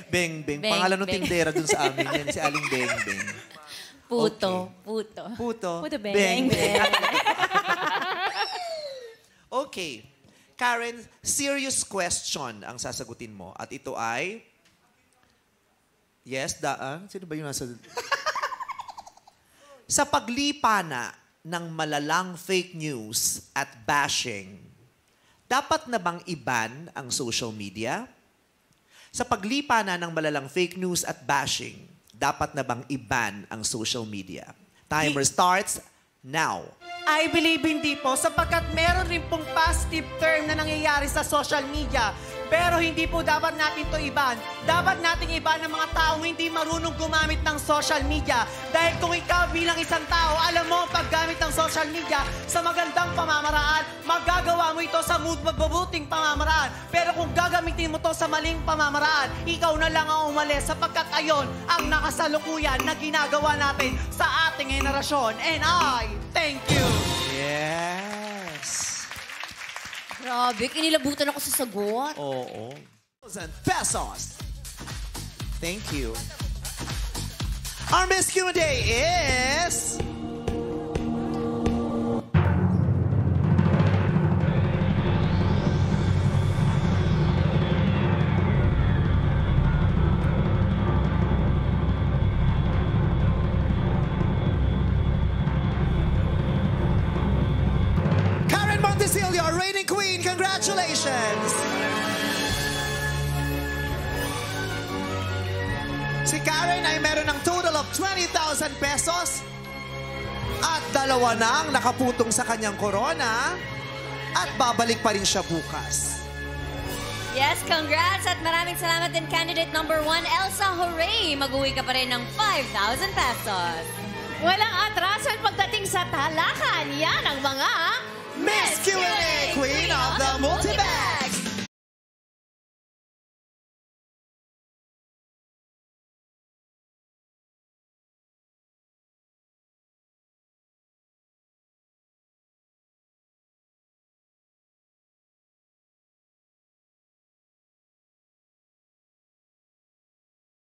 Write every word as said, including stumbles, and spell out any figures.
Beng Beng. Beng, Pangalan ng Beng. tindera dun sa amin yan, si Aling Beng Beng. Puto. Puto. Puto. Puto, Beng. Beng Beng. Okay. Karen, serious question ang sasagutin mo. At ito ay... Yes, daan? Sino ba yung nasa... Sa paglipana ng malalang fake news at bashing, dapat na bang iban ang social media? Sa paglipana ng malalang fake news at bashing, dapat na bang iban ang social media? Timer starts now. I believe hindi po, sapagkat meron rin pong positive term na nangyayari sa social media. Pero hindi po dapat natin to iban. Dapat nating iban ng mga taong hindi marunong gumamit ng social media. Dahil kung ikaw bilang isang tao, alam mo ang paggamit ng social media sa magandang pamamaraan, magagawa mo ito sa mood magbabuting pamamaraan. Pero kung gagamitin mo to sa maling pamamaraan, ikaw na lang ang umalis sapagkat ayon ang nakasalukuyan na ginagawa natin sa ating henerasyon. And I thank you. Yes. Grabe, kinilabutan ako sa sagot. Oo. Pesos. Thank you. Our Miss Q and A is... Karen Montecillo, our reigning queen. Congratulations! Si Karen ay meron ng total of twenty thousand pesos at dalawa na ang nakaputong sa kanyang korona at babalik pa rin siya bukas. Yes, congrats at maraming salamat din candidate number one, Elsa. Hooray! Mag-uwi ka pa rin ng five thousand pesos. Walang atrasan pagdating sa